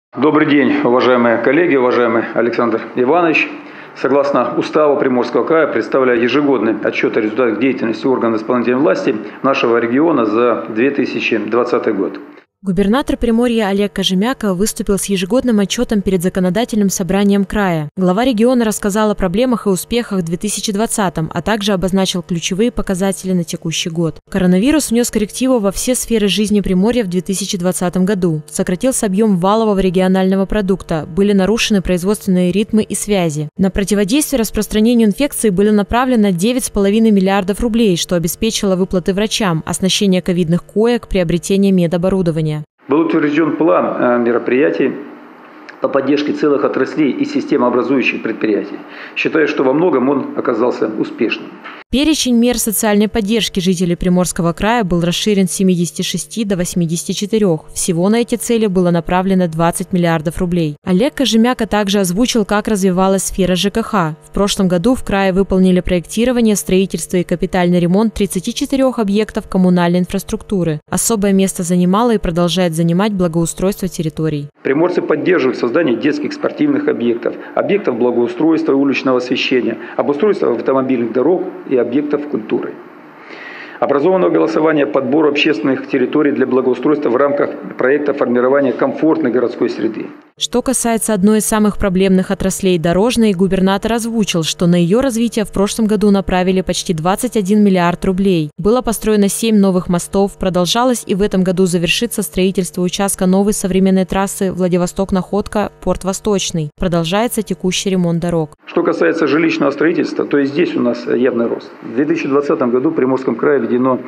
Добрый день, уважаемые коллеги, уважаемый Александр Иванович. Согласно Уставу Приморского края, представляю ежегодный отчет о результатах деятельности органов исполнительной власти нашего региона за 2020 год. Губернатор Приморья Олег Кожемяка выступил с ежегодным отчетом перед законодательным собранием края. Глава региона рассказал о проблемах и успехах в 2020-м, а также обозначил ключевые показатели на текущий год. Коронавирус внес коррективы во все сферы жизни Приморья в 2020 году. Сократился объем валового регионального продукта, были нарушены производственные ритмы и связи. На противодействие распространению инфекции были направлены 9,5 миллиардов рублей, что обеспечило выплаты врачам, оснащение ковидных коек, приобретение медоборудования. Был утвержден план мероприятий по поддержке целых отраслей и системообразующих предприятий. Считаю, что во многом он оказался успешным. Перечень мер социальной поддержки жителей Приморского края был расширен с 76 до 84. Всего на эти цели было направлено 20 миллиардов рублей. Олег Кожемяка также озвучил, как развивалась сфера ЖКХ. В прошлом году в крае выполнили проектирование, строительство и капитальный ремонт 34 объектов коммунальной инфраструктуры. Особое место занимало и продолжает занимать благоустройство территорий. Приморцы поддерживают создание детских спортивных объектов, объектов благоустройства и уличного освещения, обустройства автомобильных дорог и объектов культуры. Образовано голосование по подбору общественных территорий для благоустройства в рамках проекта формирования комфортной городской среды. Что касается одной из самых проблемных отраслей – дорожной, губернатор озвучил, что на ее развитие в прошлом году направили почти 21 миллиард рублей. Было построено 7 новых мостов, продолжалось и в этом году завершится строительство участка новой современной трассы Владивосток-Находка, Порт Восточный. Продолжается текущий ремонт дорог. Что касается жилищного строительства, то и здесь у нас явный рост. В 2020 году в Приморском крае введено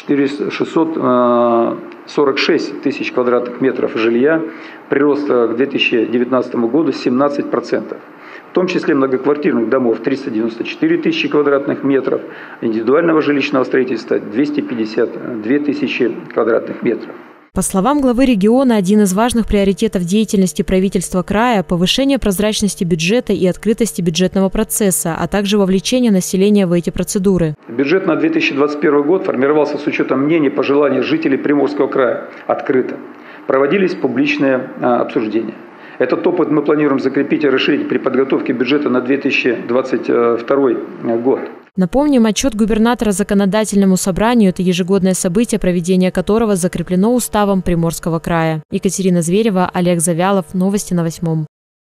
646 тысяч квадратных метров жилья, прирост к 2019 году 17%. В том числе многоквартирных домов 394 тысячи квадратных метров, индивидуального жилищного строительства 252 тысячи квадратных метров. По словам главы региона, один из важных приоритетов деятельности правительства края – повышение прозрачности бюджета и открытости бюджетного процесса, а также вовлечение населения в эти процедуры. Бюджет на 2021 год формировался с учетом мнений и пожеланий жителей Приморского края открыто. Проводились публичные обсуждения. Этот опыт мы планируем закрепить и расширить при подготовке бюджета на 2022 год. Напомним, отчет губернатора законодательному собранию – это ежегодное событие, проведение которого закреплено уставом Приморского края. Екатерина Зверева, Олег Завялов. Новости на 8.